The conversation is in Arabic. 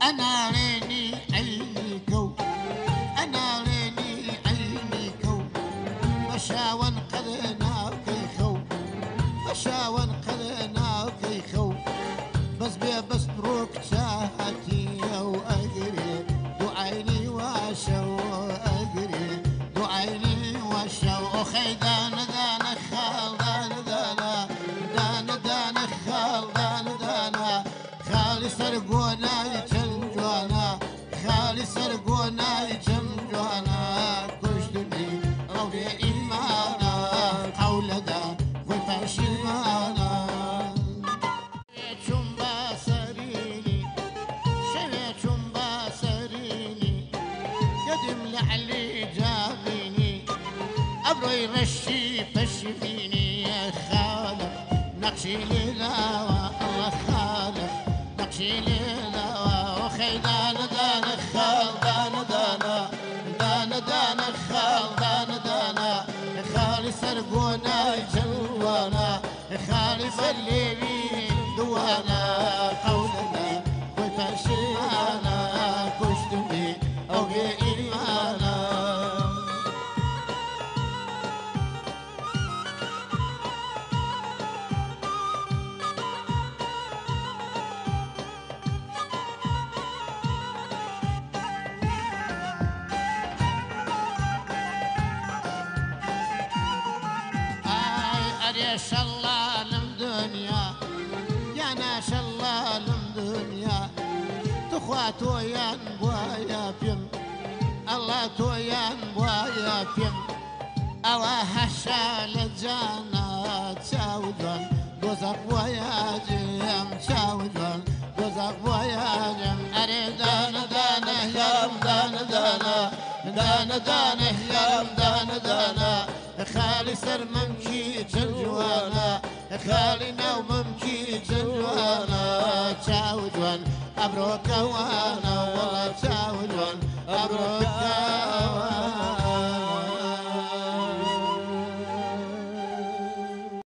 أنا عيني عينيكو، أنا عيني عينيكو، مشى وانقذنا كيخو، مشى وانقذنا كيخو، بس بس بروك ساعتي وأجري دعيني واشو أجري دعيني واشو أخي دان دان خال دان دانا دان دان خال دان دانا خالي سرقونا يجنجوانا خالي سرقونا يجنجوانا كشتني روضي إيمانا قول دا وفاش إيمانا شم باسريني شم باسريني قدم لعلي جابيني أبرو يمشي فشفيني يا خالق نقشي للاوى الله خالق نقشي للاوى وخي دان دان خال دان دانا دان دان خال دان دانا خالي سرقونا جوانا خالي فليبي دوانا قولنا وفاشيانا كشتني أو إيمانا أريش الله لم دنيا يا ناس الله لم دنيا تخواتو يا نبوايا فيم الله تو يا نبوايا فيم أوا هشا لجانا تشاودون دوزق ويا جيم تشاودون دوزق ويا جيم أريد دانا دانا يام دانا دانا دانا دانا يام دانا دانا خالي سر ممشي جنجوانا خالي ناو ممشي جنجوانا تشاودون أبروك وانا والله تشاودون أبروك